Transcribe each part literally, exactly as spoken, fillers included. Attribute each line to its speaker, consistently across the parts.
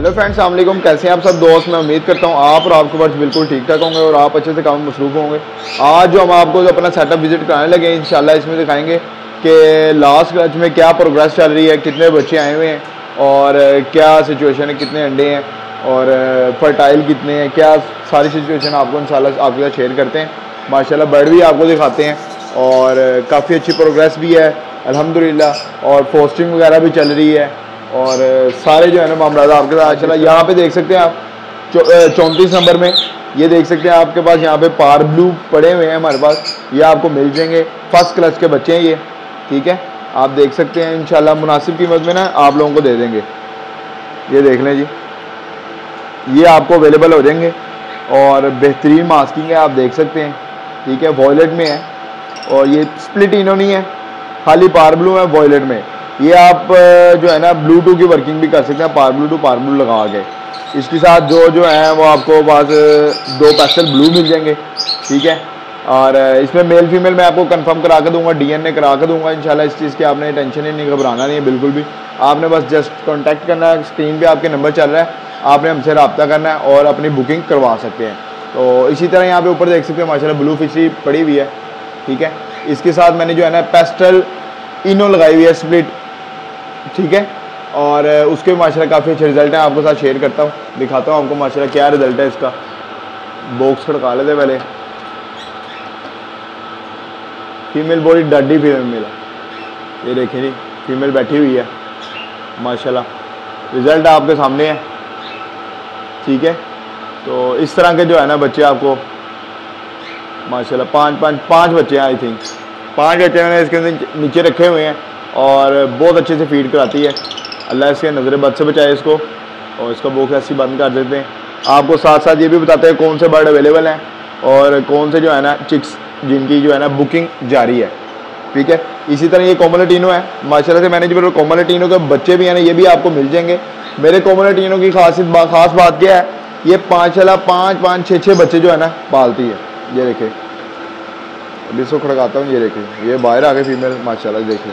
Speaker 1: Hello friends, अस्सलाम वालेकुम। कैसे हैं आप सब दोस्त? मैं उम्मीद करता हूँ आप और आपके बच्चे बिल्कुल ठीक ठाक होंगे और आप अच्छे से काम में मसरूफ होंगे। आज जो हम आपको जो अपना सेटअप विजिट कराने लगे हैं, इंशाल्लाह इसमें दिखाएंगे कि लास्ट बैच में क्या प्रोग्रेस चल रही है, कितने बच्चे आए हुए हैं और क्या सिचुएशन है, कितने अंडे हैं और फर्टाइल कितने हैं, क्या सारी सिचुएशन आपको इंशाल्लाह आपके साथ शेयर करते हैं। माशाल्लाह बर्ड भी आपको दिखाते हैं और काफ़ी अच्छी प्रोग्रेस भी है अल्हम्दुलिल्लाह, और पोस्टिंग वगैरह भी चल रही है और सारे जो है ना मामला आपके साथ। चला यहाँ पे देख सकते हैं आप चौंतीस नंबर में, ये देख सकते हैं आपके पास यहाँ पे पार ब्लू पड़े हुए हैं हमारे पास, ये आपको मिल जाएंगे। फर्स्ट क्लच के बच्चे हैं ये, ठीक है, आप देख सकते हैं। इंशाल्लाह मुनासिब कीमत में ना आप लोगों को दे देंगे। ये देख लें जी, ये आपको अवेलेबल हो जाएंगे और बेहतरीन मास्किंग है, आप देख सकते हैं, ठीक है। वॉयलेट में है और ये स्प्लिट इनो नहीं है, खाली पार ब्लू है वॉयलेट में। ये आप जो है ना ब्लू टू की वर्किंग भी कर सकते हैं, parblue to parblue लगा के। इसके साथ जो जो है वो आपको पास दो पेस्टल ब्लू मिल जाएंगे, ठीक है। और इसमें मेल फीमेल मैं आपको कंफर्म करा के दूंगा, डीएनए करा के दूंगा इंशाल्लाह। इस चीज़ की आपने टेंशन ही नहीं, घबराना नहीं है बिल्कुल भी। आपने बस जस्ट कॉन्टैक्ट करना है, स्क्रीन पर आपके नंबर चल रहा है, आपने हमसे रब्ता करना है और अपनी बुकिंग करवा सकते हैं। तो इसी तरह यहाँ पर ऊपर देख सकते हैं माशाल्लाह ब्लू फिशरी पड़ी हुई है, ठीक है। इसके साथ मैंने जो है ना पेस्टल इनो लगाई हुई है स्प्लिट, ठीक है। और उसके माशाल्लाह काफ़ी अच्छे रिजल्ट हैं, आपके साथ शेयर करता हूँ, दिखाता हूँ आपको माशाल्लाह क्या रिजल्ट है इसका। बॉक्स खड़का लेते पहले। फीमेल बॉडी डडी फीमेल है, ये देखें जी, फीमेल बैठी हुई है माशाल्लाह। रिजल्ट आपके सामने है, ठीक है। तो इस तरह के जो है ना बच्चे आपको माशाल्लाह पाँच पाँच पाँच बच्चे हैं, आई थिंक पाँच बच्चे मैंने इसके अंदर नीचे रखे हुए हैं और बहुत अच्छे से फीड कराती है। अल्लाह इसके नज़र बद से बचाए इसको। और इसका बॉक्स ऐसे बंद कर देते हैं। आपको साथ साथ ये भी बताते हैं कौन से बर्ड अवेलेबल हैं और कौन से जो है ना चिक्स जिनकी जो है ना बुकिंग जारी है, ठीक है। इसी तरह ये कोमोलेटिनो है माशाल्लाह से। मैंने जो कोमोलेटिनो के बच्चे भी हैं ना, ये भी आपको मिल जाएंगे। मेरे कोमोलेटिनो की खासियत खास बात क्या है, ये पाँच चला पाँच पाँच छः छः बच्चे जो है ना पालती है। ये देखें, अभी इसको खड़काता हूँ, ये देखें, ये बाहर आ गए फीमेल माशाल्लाह, देखें।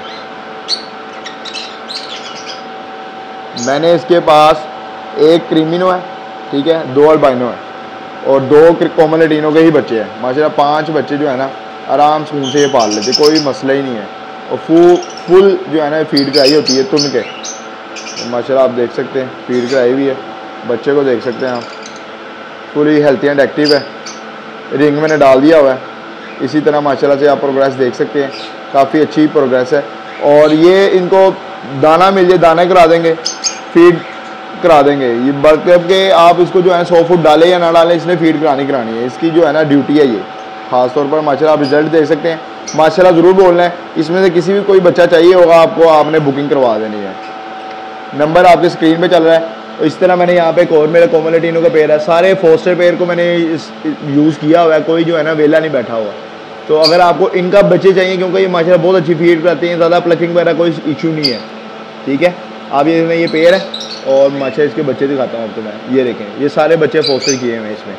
Speaker 1: मैंने इसके पास एक क्रीमिनो है, ठीक है, दो अल्बाइनो है और दो कोमोलेटिनो के ही बच्चे हैं माशाल्लाह। पांच बच्चे जो है ना आराम सुकून से ये पाल लेते, कोई मसला ही नहीं है। और फुल फुल जो है ना फीड कराई होती है तुन के, तो माशाल्लाह आप देख सकते हैं फीड कराई हुई है। बच्चे को देख सकते हैं आप, पूरी हेल्थी एंड एक्टिव है, रिंग मैंने डाल दिया हुआ है। इसी तरह माशाल्लाह से आप प्रोग्रेस देख सकते हैं, काफ़ी अच्छी प्रोग्रेस है। और ये इनको दाना मिल जाए, दाना करा देंगे, फीड करा देंगे। ये मतलब कि आप इसको जो है सौ फुट डालें या ना डालें, इसने फीड करानी करानी है, इसकी जो है ना ड्यूटी है ये। ख़ास तौर पर माशाल्लाह आप रिजल्ट देख सकते हैं। माशाल्लाह ज़रूर बोलना है, इसमें से किसी भी कोई बच्चा चाहिए होगा आपको, आपने बुकिंग करवा देनी है। नंबर आपके स्क्रीन पर चल रहा है। इस तरह मैंने यहाँ पे एक और मेरा कोमोलेटिनो का पेयर है, सारे फोस्टर पेयर को मैंने इस यूज़ किया हुआ है, कोई जो है ना वेला नहीं बैठा हुआ। तो अगर आपको इनका बच्चे चाहिए, क्योंकि ये माशाल्लाह बहुत अच्छी फीड कराती हैं, ज़्यादा प्लकिंग वगैरह कोई इशू नहीं है, ठीक है। आप ये इसमें ये पेयर है और माशाल्लाह इसके बच्चे दिखाता हूँ आपको मैं। ये देखें, ये सारे बच्चे फोस्टर किए हुए हैं इसमें,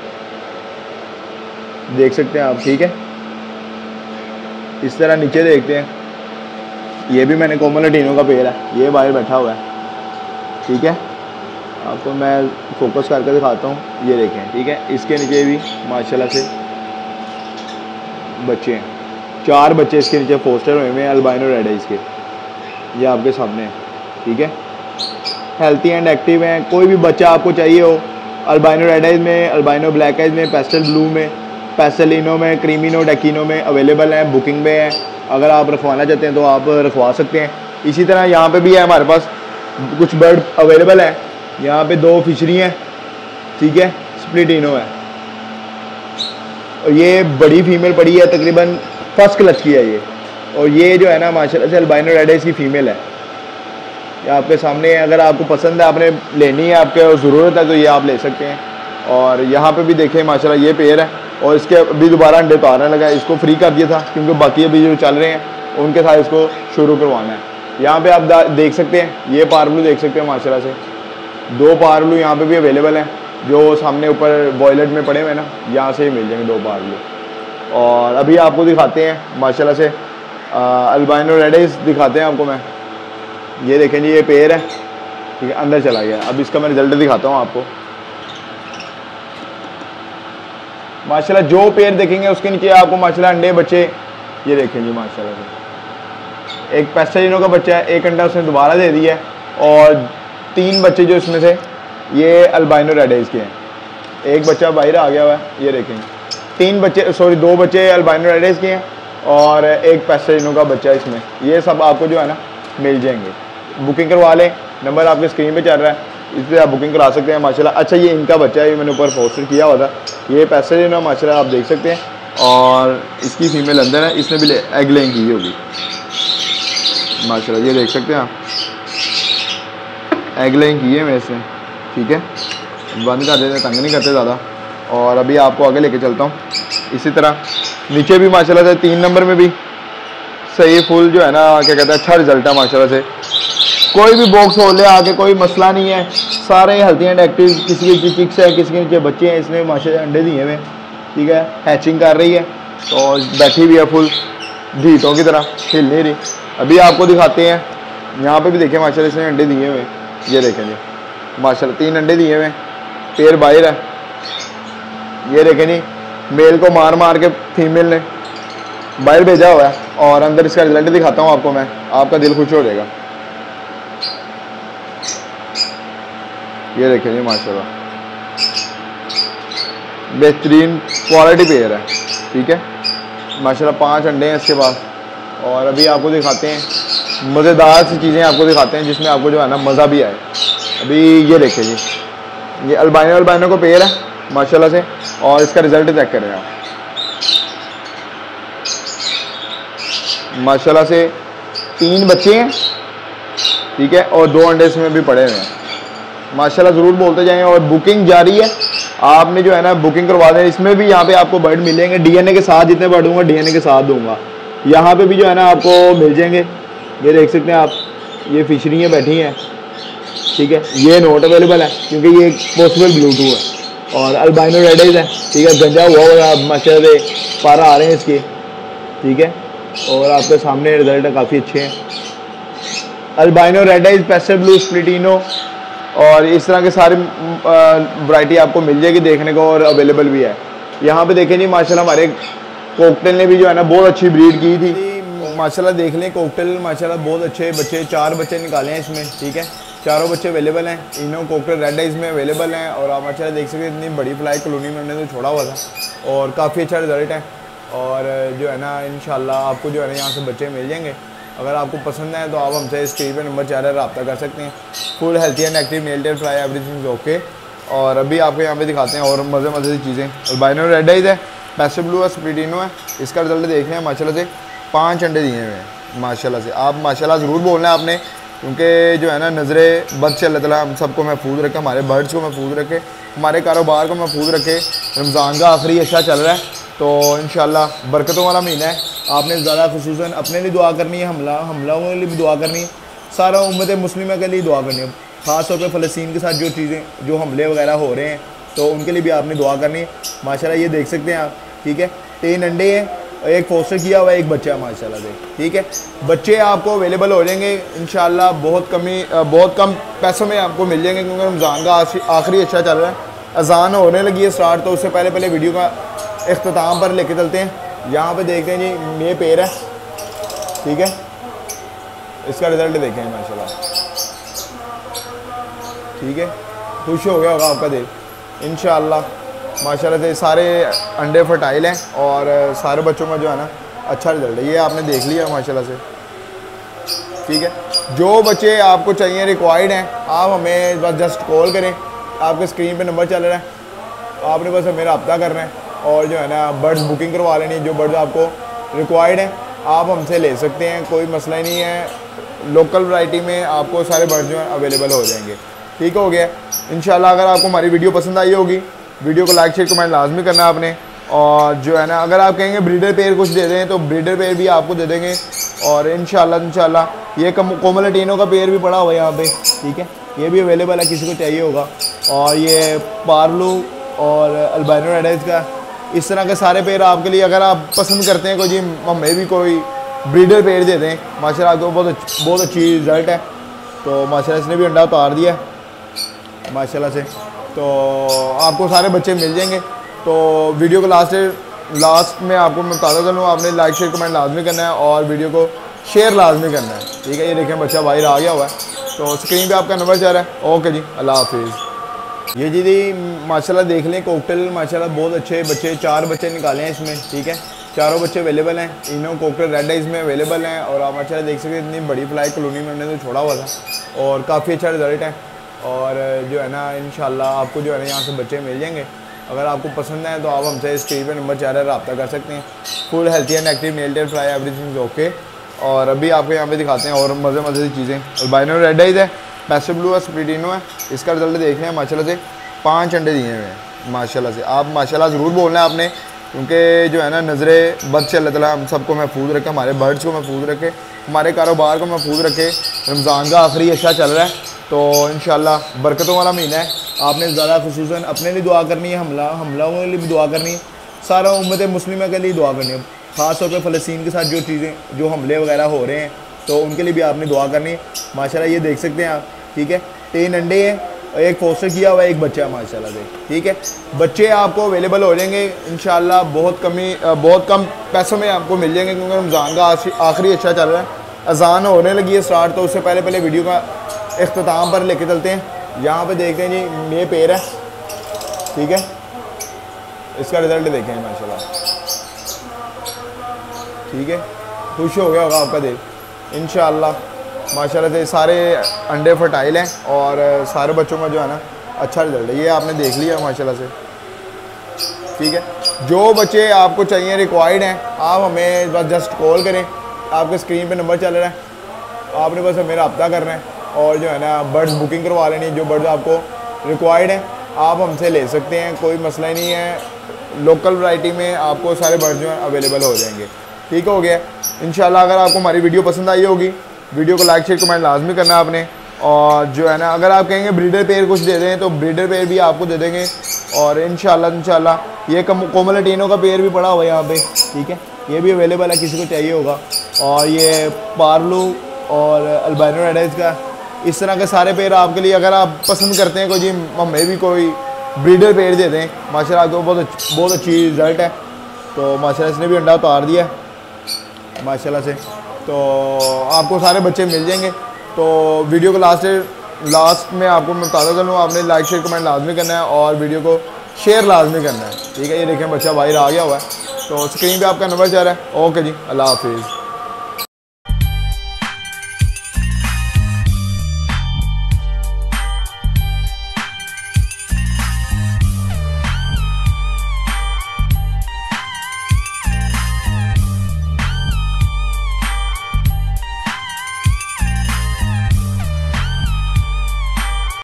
Speaker 1: देख सकते हैं आप, ठीक है। इस तरह नीचे देखते हैं, ये भी मैंने कोमोलेटिनो का पेयर है, ये बाहर बैठा हुआ है, ठीक है। आपको मैं फोकस करके दिखाता हूँ, ये देखें, ठीक है। इसके नीचे भी माशाल्लाह से बच्चे हैं, चार बच्चे इसके नीचे फोस्टर हुए हैं, अल्बाइनो रेड है इसके, ये आपके सामने है, ठीक है। हेल्थी एंड एक्टिव हैं। कोई भी बच्चा आपको चाहिए हो, अल्बाइनो रेड आइज में, अल्बाइनो ब्लैक आइज में, पेस्टल ब्लू में, पेस्टलिनो में, क्रीमिनो डेकिनो में अवेलेबल हैं, बुकिंग में है। अगर आप रखवाना चाहते हैं तो आप रखवा सकते हैं। इसी तरह यहाँ पे भी है हमारे पास कुछ बर्ड अवेलेबल है। यहाँ पे दो फिशरी हैं, ठीक है, स्प्लिट इनो है और ये बड़ी फीमेल पड़ी है, तकरीबन फर्स्ट क्लच की है ये। और ये जो है ना माशाल्लाह से अल्बाइनो रेड आइज की फ़ीमेल है, ये आपके सामने है। अगर आपको पसंद है, आपने लेनी है, आपके ज़रूरत है, तो ये आप ले सकते हैं। और यहाँ पे भी देखें माशाल्लाह ये पेयर है और इसके अभी दोबारा अंडे तो आने लगा है। इसको फ्री कर दिया था क्योंकि बाकी अभी जो चल रहे हैं उनके साथ इसको शुरू करवाना है। यहाँ पे आप देख सकते हैं, ये पारब्लू देख सकते हैं माशाल्लाह से, दो पारब्लू यहाँ पे भी अवेलेबल हैं, जो सामने ऊपर वॉयलेट में पड़े हुए हैं ना, यहाँ से ही मिल जाएंगे दो पारब्लू। और अभी आपको दिखाते हैं माशाल्लाह से अल्बाइनो रेड आइज दिखाते हैं आपको मैं। ये देखें जी, ये पेयर है, ठीक है, अंदर चला गया। अब इसका मैं रिजल्ट दिखाता हूँ आपको। माशाल्लाह जो पेयर देखेंगे उसके नीचे आपको माशाल्लाह अंडे बच्चे ये देखें जी माशाल्लाह से। एक पेस्टलिनो का बच्चा है, एक अंडा उसने दोबारा दे दिया है और तीन बच्चे जो इसमें से ये अल्बाइनो रेड आइज के हैं। एक बच्चा बाहर आ गया हुआ है, ये देखें तीन बच्चे, सॉरी दो बच्चे अल्बाइनो रेड आइज के हैं और एक पेस्टलिनो का बच्चा है इसमें। ये सब आपको जो है ना मिल जाएंगे। बुकिंग करवा लें, नंबर आपके स्क्रीन पे चल रहा है, इस पर आप बुकिंग करा सकते हैं माशाल्लाह। अच्छा ये इनका बच्चा है, ये मैंने ऊपर पोस्टर किया हुआ था, ये पेस्टलिनो माशाल्लाह आप देख सकते हैं और इसकी फीमेल अंदर है, इसने भी एग लेइंग की होगी माशाल्लाह, ये देख सकते हैं आप, एग लेइंग की है मेरे से। ठीक है, बंद कर देते, तंग नहीं करते ज़्यादा। और अभी आपको आगे लेके चलता हूँ। इसी तरह नीचे भी माशाल्लाह से तीन नंबर में भी सही फुल जो है ना क्या कहते हैं अच्छा रिजल्ट है माशाल्लाह से। कोई भी बॉक्स हो ले आके कोई मसला नहीं है, सारे हेल्थी एंड एक्टिव। किसी के चिक्स है, किसी के नीचे बच्चे हैं, इसने माशाल्लाह अंडे दिए हुए। ठीक है, हैचिंग कर रही है तो बैठी हुई है फुल ढीटों की तरह, हिल नहीं रही। अभी आपको दिखाते हैं, यहाँ पे भी देखें माशाल्लाह इसने अंडे दिए हुए, ये देखें जी माशाल्लाह तीन अंडे दिए हुए, पेड़ बाहर है। ये देखें जी मेल को मार मार के फीमेल ने बाहर भेजा हुआ है और अंदर इसका रिजल्ट दिखाता हूँ आपको मैं, आपका दिल खुश हो जाएगा। ये देखें जी माशाल्लाह बेहतरीन क्वालिटी पेयर है। ठीक है माशाल्लाह, पांच अंडे हैं इसके पास। और अभी आपको दिखाते हैं मज़ेदार सी चीज़ें आपको दिखाते हैं जिसमें आपको जो है ना मज़ा भी आए। अभी ये देखें जी, ये अल्बाइनो अल्बाइनो को पेयर है माशाल्लाह से और इसका रिजल्ट चेक करें आप माशाल्लाह से। तीन बच्चे हैं, ठीक है, और दो अंडे इसमें भी पड़े हुए हैं माशाल्लाह। ज़रूर बोलते जाएं और बुकिंग जारी है, आपने जो है ना बुकिंग करवा दें। इसमें भी यहाँ पे आपको बर्ड मिलेंगे डीएनए के साथ, जितने बर्ड दूंगा डीएनए के साथ दूंगा। यहाँ पे भी जो है ना आपको मिल जाएंगे, ये देख सकते हैं आप, ये फिशरियाँ बैठी हैं। ठीक है, ये नॉट अवेलेबल है क्योंकि ये पॉसिबल ब्लूटूथ है और अल्बाइनो रेड आइज है। ठीक है, गंजा हुआ हुआ माशाल्लाह से पारा आ रहे हैं इसके। ठीक है, और आपके सामने रिजल्ट काफ़ी अच्छे हैं। Albino red eyes, pastel blue, splitino और इस तरह के सारे वैरायटी आपको मिल जाएगी देखने को और अवेलेबल भी है। यहाँ पे देखें जी माशाल्लाह हमारे कोकटेल ने भी जो है ना बहुत अच्छी ब्रीड की थी माशाल्लाह। देख लें कोकटेल माशाल्लाह बहुत अच्छे बच्चे, चार बच्चे निकाले हैं इसमें। ठीक है, चारों बच्चे अवेलेबल हैं, इनो कोकटेल रेड आइज में अवेलेबल हैं। और आप माशाल्लाह देख सकते हैं इतनी बड़ी फ्लाई कॉलोनी में हमने तो छोड़ा हुआ था और काफ़ी अच्छा रिजल्ट है। और जो है ना इंशाल्लाह आपको जो है ना यहाँ से बच्चे मिल जाएंगे। अगर आपको पसंद है तो आप हमसे स्क्रीन पे नंबर चाह रहे हैं रब्ता कर सकते हैं। Full healthy and active male tail fly everything okay. और अभी आपको यहाँ पे दिखाते हैं और मज़े मज़े की चीज़ें। अल्बाइनो रेड आइज है, पेस्टल ब्लू है, स्प्लिटिनो है। इसका रिजल्ट देख रहे हैं माशाल्लाह से, पाँच अंडे दिए हुए हैं माशाल्लाह से। आप माशाल्लाह ज़रूर बोलना है आपने, क्योंकि जो है ना नज़रें बद से अल्लाह ताला हम सबको महफूज रखे, हमारे बर्ड्स को महफूज रखे, हमारे कारोबार को महफूज रखे। रमज़ान का आखिरी अच्छा चल रहा है तो इंशाल्लाह बरकतों वाला महीना है। आपने ज़्यादा खुसूसन अपने लिए दुआ करनी है, हमला हमलाओं के लिए भी दुआ करनी है, सारा उम्मत मुस्लिमा के लिए दुआ करनी है। ख़ास तौर पे फ़लस्तीन के साथ जो चीज़ें जो हमले वगैरह हो रहे हैं तो उनके लिए भी आपने दुआ करनी है माशाल्लाह। ये देख सकते हैं आप, ठीक है, तीन अंडे हैं, एक फोस्टर किया हुआ है, एक बच्चा है माशाल्लाह से। ठीक है, बच्चे आपको अवेलेबल हो जाएंगे इंशाल्लाह, बहुत कमी बहुत कम पैसों में आपको मिल जाएंगे क्योंकि रमज़ान का आखिरी अच्छा चल रहा है। अजान होने लगी है स्टार्ट, तो उससे पहले पहले वीडियो का इख्तिताम पर लेके चलते हैं। यहाँ पे देखते हैं जी ये पेड़ है, ठीक है, इसका रिजल्ट देखें माशाल्लाह। ठीक है, खुश हो गया होगा आपका दिल इंशाल्लाह माशाल्लाह से। सारे अंडे फर्टाइल हैं और सारे बच्चों का जो है ना अच्छा रिजल्ट है, ये आपने देख लिया माशाल्लाह से। ठीक है, जो बच्चे आपको चाहिए रिक्वायर्ड हैं आप हमें बस जस्ट कॉल करें, आपके स्क्रीन पे नंबर चल रहा है, आपने बस हमें रब्ता करना है और जो है ना बर्ड्स बुकिंग करवा लेनी है। जो बर्ड्स आपको रिक्वायर्ड हैं आप हमसे ले सकते हैं, कोई मसला ही नहीं है। लोकल वैरायटी में आपको सारे बर्ड्स जो हैं अवेलेबल हो जाएंगे। ठीक हो गया इंशाल्लाह। अगर आपको हमारी वीडियो पसंद आई होगी, वीडियो को लाइक शेयर कमेंट लाजमी करना है आपने। और जो है ना अगर आप कहेंगे ब्रीडर पेयर कुछ दे दें तो ब्रीडर पेयर भी आपको दे देंगे। और इंशाल्लाह इंशाल्लाह ये कोमलटिनो का पेयर भी पड़ा हुआ है यहाँ पे, ठीक है, ये भी अवेलेबल है, किसी को चाहिए होगा। और ये पार्लू और अल्बाइनो रेड आइज का, इस तरह के सारे पेयर आपके लिए अगर आप पसंद करते हैं कोई जी हमें भी कोई ब्रीडर पेयर दे दें माशाल्लाह, आपको बहुत बहुत अच्छी रिजल्ट है। तो माशाल्लाह इसने भी अंडा उतार दिया है माशाल्लाह से। तो आपको सारे बच्चे मिल जाएंगे। तो वीडियो को लास्ट लास्ट में आपको मैं बताता चलूँ, आपने लाइक शेयर कमेंट लाजमी करना है और वीडियो को शेयर लाजमी करना है, ठीक है। ये देखें बच्चा बाहर आ गया हुआ है, तो स्क्रीन पे आपका नंबर चल रहा है। ओके जी, अल्लाह हाफिज़। ये जी दी माशाल्लाह देख लें कॉकटेल माशाल्लाह बहुत अच्छे बच्चे, चार बच्चे निकाले हैं इसमें, ठीक है। चारों बच्चे अवेलेबल हैं, इनो कॉकटेल रेड आइज में अवेलेबल हैं। और आप माशाल्लाह देख सकते हैं इतनी बड़ी फ्लाई कॉलोनी में हमने तो छोड़ा हुआ था और काफ़ी अच्छा रिजल्ट है। और जो है ना इंशाल्लाह आपको जो है ना यहाँ से बच्चे मिल जाएंगे। अगर आपको पसंद है तो आप हमसे स्क्रीन पे नंबर चाह रहे हैं रब्ता कर सकते हैं। Full healthy and active nail tail fly everything okay. और अभी आपको यहाँ पे दिखाते हैं और मज़े मज़े की चीज़ें। अल्बाइनो रेड आइज है, पैसे ब्लू है, स्प्लिटिनो है। इसका रिजल्ट देख रहे हैं माशाल्लाह से पाँच अंडे दिए हुए हैं माशाल्लाह से। आप माशाल्लाह ज़रूर बोलना है आपने, क्योंकि जो है ना नज़रें बद से अल्लाह ताला हम सबको महफूज रखे, हमारे बर्ड्स को महफूज रखे, हमारे कारोबार को महफूज रखे। रमज़ान का आखिरी अच्छा चल रहा है तो इंशाल्लाह बरकतों वाला महीना है। आपने ज़्यादा खुसूसन अपने लिए दुआ करनी है, हमला हमला के लिए भी दुआ करनी है, सारा उम्मत मुस्लिमा के लिए दुआ करनी है। ख़ास तौर पे फ़लस्तीन के साथ जो चीज़ें जो हमले वगैरह हो रहे हैं तो उनके लिए भी आपने दुआ करनी है। माशाल्लाह ये देख सकते हैं आप, ठीक है। तीन अंडे हैं, एक फोस्टर किया हुआ है, एक बच्चा माशाल्लाह से, ठीक है। बच्चे आपको अवेलेबल हो जाएंगे इंशाल्लाह, बहुत कमी बहुत कम पैसों में आपको मिल जाएंगे, क्योंकि रमज़ान का आखिरी अच्छा चल रहा है। अजान होने लगी है स्टार्ट, तो उससे पहले पहले वीडियो का इख्तिताम पर लेके चलते हैं। यहाँ पे देखते हैं जी ये पेड़ है, ठीक है। इसका रिज़ल्ट देखें माशाल्लाह, ठीक है। खुश हो गया होगा आपका देख इंशाल्लाह माशाल्लाह से। सारे अंडे फर्टाइल हैं और सारे बच्चों का जो है ना अच्छा रिजल्ट है। ये आपने देख लिया माशाल्लाह से, ठीक है। जो बच्चे आपको चाहिए रिक्वायर्ड हैं आप हमें बस जस्ट कॉल करें, आपके स्क्रीन पे नंबर चल रहा है, आपने बस हमें रब्ता करना है और जो है ना बर्ड्स बुकिंग करवा लेनी है। जो बर्ड्स आपको रिक्वायर्ड हैं आप हमसे ले सकते हैं, कोई मसला नहीं है। लोकल वैरायटी में आपको सारे बर्ड्स जो हैं अवेलेबल हो जाएंगे, ठीक हो गया इंशाल्लाह। अगर आपको हमारी वीडियो पसंद आई होगी, वीडियो को लाइक शेयर कमेंट लाजमी करना है आपने। और जो है ना अगर आप कहेंगे ब्रीडर पेयर कुछ दे दें तो ब्रीडर पेयर भी आपको दे देंगे। और इंशाल्लाह इंशाल्लाह ये कोमोलेटिनो का पेयर भी पड़ा हुआ है यहाँ पे, ठीक है। ये भी अवेलेबल है, किसी को चाहिए होगा। और ये पार्लू और अल्बाइनो रेड आइज का, इस तरह के सारे पेयर आपके लिए अगर आप पसंद करते हैं कोई जी हमें भी कोई ब्रीडर पेयर दे दें, माशाल्लाह आपको बहुत बहुत अच्छी रिज़ल्ट है। तो माशाल्लाह इसने भी अंडा उतार दिया है माशाल्लाह से। तो आपको सारे बच्चे मिल जाएंगे। तो वीडियो को लास्ट लास्ट में आपको मैं बताता चलूँ, आपने लाइक शेयर कमेंट लाजमी करना है और वीडियो को शेयर लाजमी करना है, ठीक है। ये देखें बच्चा बाहर आ गया हुआ है, तो स्क्रीन पे आपका नंबर चल रहा है। ओके जी, अल्लाह हाफिज़।